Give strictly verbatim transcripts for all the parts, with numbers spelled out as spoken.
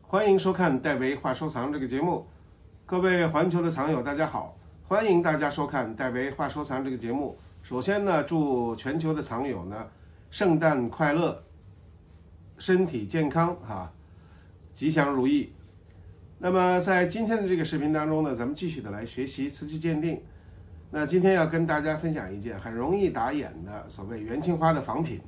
欢迎收看戴维话收藏这个节目。各位环球的藏友大家好，欢迎大家收看戴维话收藏这个节目。首先呢，祝全球的藏友呢圣诞快乐，身体健康哈，吉祥如意。那么在今天的这个视频当中呢，咱们继续的来学习瓷器鉴定。那今天要跟大家分享一件很容易打眼的所谓元青花的仿品。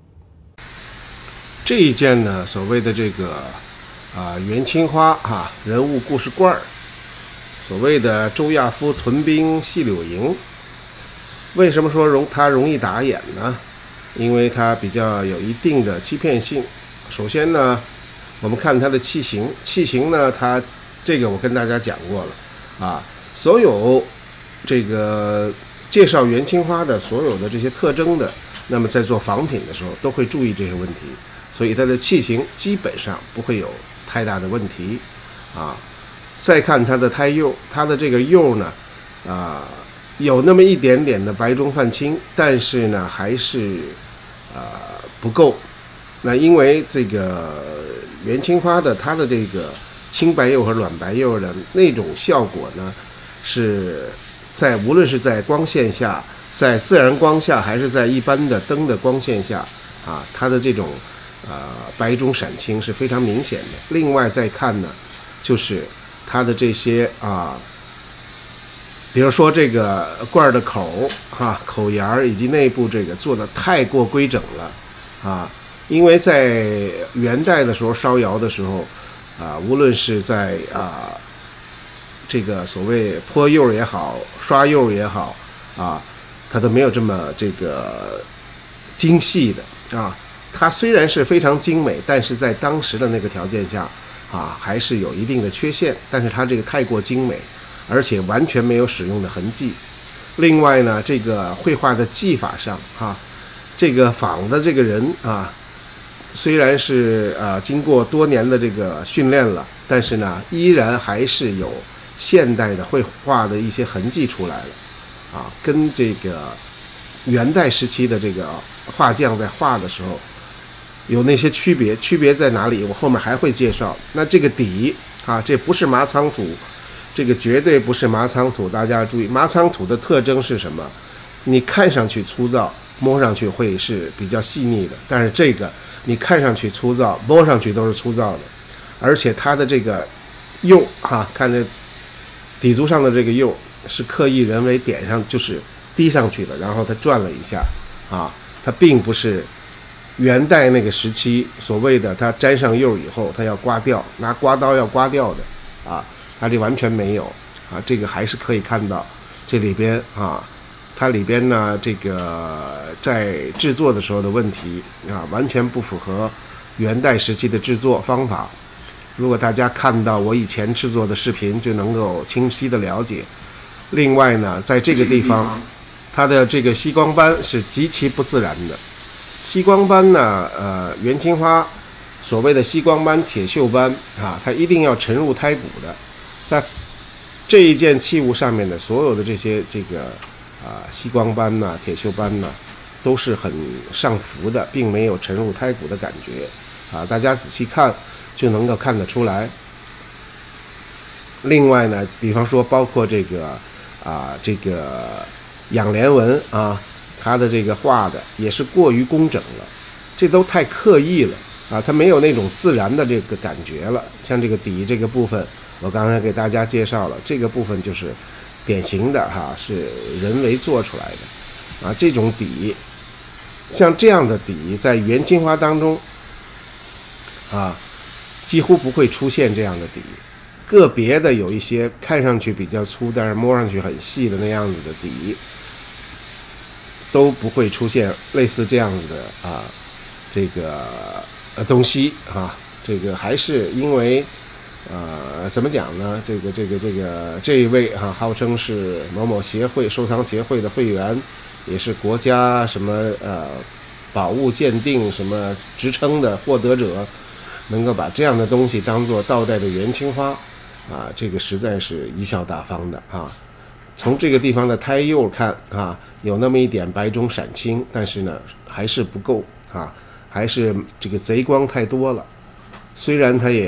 这一件呢，所谓的这个啊元青花哈、啊、人物故事罐，所谓的周亚夫屯兵细柳营。为什么说容它容易打眼呢？因为它比较有一定的欺骗性。首先呢，我们看它的器型，器型呢，它这个我跟大家讲过了啊，所有这个介绍元青花的所有的这些特征的，那么在做仿品的时候都会注意这些问题，所以它的器型基本上不会有太大的问题啊。再看它的胎釉，它的这个釉呢，啊，有那么一点点的白中泛青，但是呢还是啊不够。那因为这个元青花的它的这个青白釉和软白釉的那种效果呢，是在无论是在光线下，在自然光下，还是在一般的灯的光线下啊，它的这种呃白中闪青是非常明显的。另外再看呢，就是它的这些啊，比如说这个罐的口哈、啊、口沿儿以及内部这个做的太过规整了啊，因为在元代的时候烧窑的时候啊，无论是在啊这个所谓泼釉也好，刷釉也好啊，它都没有这么这个精细的啊。它虽然是非常精美，但是在当时的那个条件下啊，还是有一定的缺陷。但是它这个太过精美，而且完全没有使用的痕迹。另外呢，这个绘画的技法上啊，这个仿的这个人啊，虽然是呃经过多年的这个训练了，但是呢，依然还是有现代的绘画的一些痕迹出来了啊，跟这个元代时期的这个画匠在画的时候有那些区别。区别在哪里？我后面还会介绍。那这个底啊，这不是麻仓土，这个绝对不是麻仓土。大家要注意，麻仓土的特征是什么？你看上去粗糙，摸上去会是比较细腻的，但是这个你看上去粗糙，摸上去都是粗糙的。而且它的这个釉啊，看着底足上的这个釉是刻意人为点上，就是滴上去了，然后它转了一下啊，它并不是元代那个时期所谓的它沾上釉以后它要刮掉，拿刮刀要刮掉的啊，它这完全没有啊。这个还是可以看到这里边啊，它里边呢这个在制作的时候的问题啊，完全不符合元代时期的制作方法。如果大家看到我以前制作的视频，就能够清晰的了解。另外呢，在这个地方，它的这个吸光斑是极其不自然的。吸光斑呢，呃，元青花所谓的吸光斑、铁锈斑啊，它一定要沉入胎骨的。在这一件器物上面的所有的这些这个啊、呃、吸光斑呐、铁锈斑呐，都是很上浮的，并没有沉入胎骨的感觉啊。大家仔细看就能够看得出来。另外呢，比方说包括这个啊这个仰莲纹啊，它的这个画的也是过于工整了，这都太刻意了啊，它没有那种自然的这个感觉了。像这个底这个部分，我刚才给大家介绍了，这个部分就是典型的哈、啊，是人为做出来的啊。这种底，像这样的底，在元青花当中啊，几乎不会出现这样的底。个别的有一些看上去比较粗，但是摸上去很细的那样子的底，都不会出现类似这样子的啊，这个呃东西啊。这个还是因为呃怎么讲呢？这个这个这个这一位啊，号称是某某协会收藏协会的会员，也是国家什么呃宝物鉴定什么职称的获得者，能够把这样的东西当做倒带的元青花啊，这个实在是贻笑大方的啊。从这个地方的胎釉看啊，有那么一点白中闪青，但是呢还是不够啊，还是这个贼光太多了。虽然它也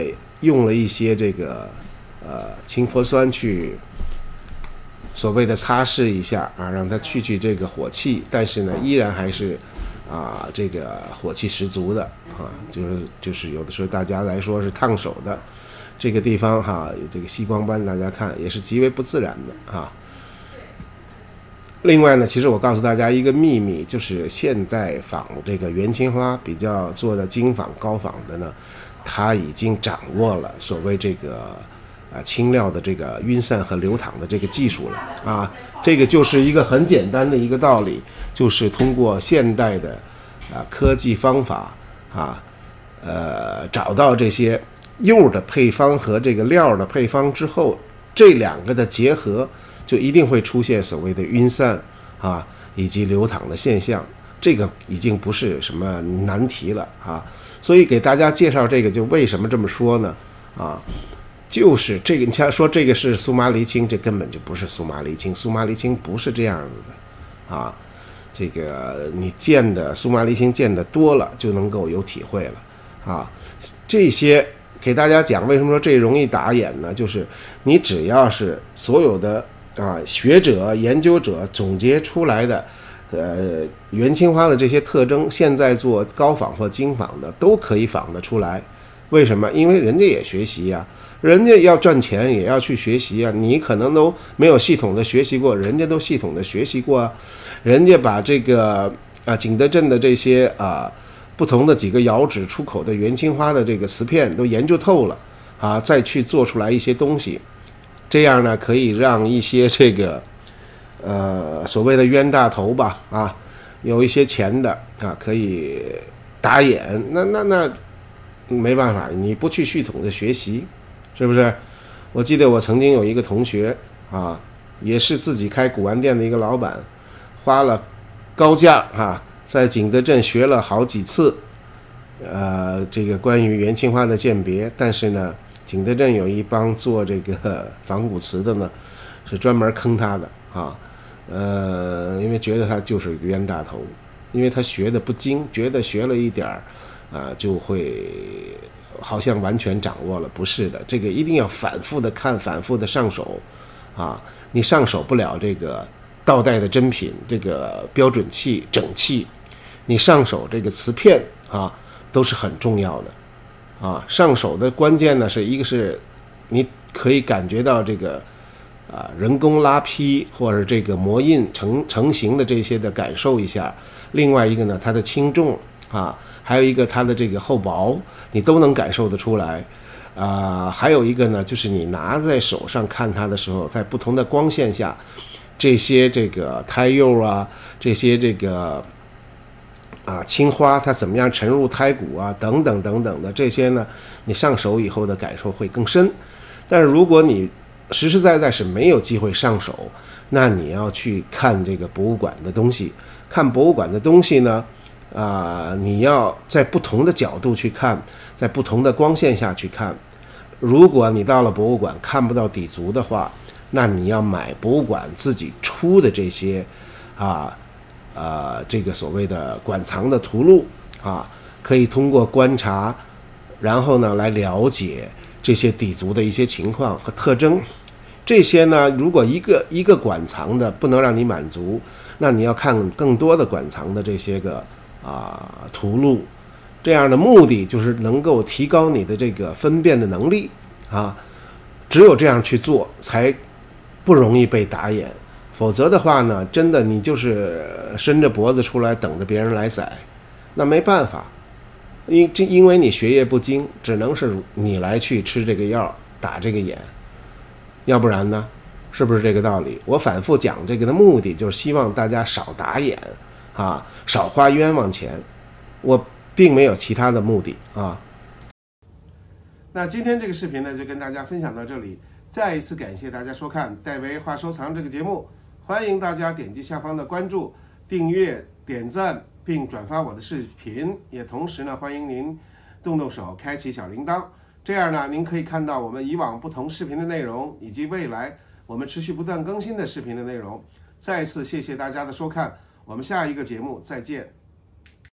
用了一些这个呃氢氟酸去所谓的擦拭一下啊，让它去去这个火气，但是呢依然还是啊这个火气十足的啊，就是就是有的时候大家来说是烫手的这个地方哈，有这个细光斑，大家看也是极为不自然的啊。另外呢，其实我告诉大家一个秘密，就是现在仿这个元青花比较做的精仿高仿的呢，它已经掌握了所谓这个啊清料的这个晕散和流淌的这个技术了啊。这个就是一个很简单的一个道理，就是通过现代的啊科技方法啊，呃找到这些釉的配方和这个料的配方之后，这两个的结合，就一定会出现所谓的晕散啊以及流淌的现象，这个已经不是什么难题了啊。所以给大家介绍这个，就为什么这么说呢？啊，就是这个，你像说这个是苏麻离青，这根本就不是苏麻离青，苏麻离青不是这样子的啊。这个你见的苏麻离青见的多了，就能够有体会了啊。这些给大家讲，为什么说这容易打眼呢？就是你只要是所有的啊学者研究者总结出来的呃元青花的这些特征，现在做高仿或精仿的都可以仿得出来。为什么？因为人家也学习呀、啊，人家要赚钱也要去学习啊。你可能都没有系统的学习过，人家都系统的学习过啊。人家把这个啊景德镇的这些啊不同的几个窑址出口的元青花的这个瓷片都研究透了啊，再去做出来一些东西，这样呢可以让一些这个呃所谓的冤大头吧啊，有一些钱的啊可以打眼。那那那没办法，你不去系统的学习，是不是？我记得我曾经有一个同学啊，也是自己开古玩店的一个老板，花了高价啊，在景德镇学了好几次，呃，这个关于元青花的鉴别。但是呢，景德镇有一帮做这个仿古瓷的呢，是专门坑他的啊，呃，因为觉得他就是个冤大头，因为他学的不精，觉得学了一点儿。啊，就会好像完全掌握了，不是的，这个一定要反复的看，反复的上手，啊，你上手不了这个倒带的真品，这个标准器、整器，你上手这个瓷片啊，都是很重要的，啊，上手的关键呢是一个是，你可以感觉到这个啊人工拉坯或者这个磨印成成型的这些的感受一下，另外一个呢，它的轻重啊。还有一个它的这个厚薄，你都能感受得出来，啊、呃，还有一个呢，就是你拿在手上看它的时候，在不同的光线下，这些这个胎釉啊，这些这个啊青花，它怎么样沉入胎骨啊，等等等等的这些呢，你上手以后的感受会更深。但是如果你实实在在是没有机会上手，那你要去看这个博物馆的东西，看博物馆的东西呢。啊、呃，你要在不同的角度去看，在不同的光线下去看。如果你到了博物馆看不到底足的话，那你要买博物馆自己出的这些啊呃这个所谓的馆藏的图录啊，可以通过观察，然后呢来了解这些底足的一些情况和特征。这些呢，如果一个一个馆藏的不能让你满足，那你要看更多的馆藏的这些个。啊，图录，这样的目的就是能够提高你的这个分辨的能力啊。只有这样去做，才不容易被打眼。否则的话呢，真的你就是伸着脖子出来等着别人来宰，那没办法。因因为你学业不精，只能是你来去吃这个药，打这个眼，要不然呢，是不是这个道理？我反复讲这个的目的，就是希望大家少打眼。啊，少花冤枉钱，我并没有其他的目的啊。那今天这个视频呢，就跟大家分享到这里。再一次感谢大家收看戴维话收藏这个节目，欢迎大家点击下方的关注、订阅、点赞，并转发我的视频。也同时呢，欢迎您动动手开启小铃铛，这样呢，您可以看到我们以往不同视频的内容，以及未来我们持续不断更新的视频的内容。再一次谢谢大家的收看。我们下一个节目再见。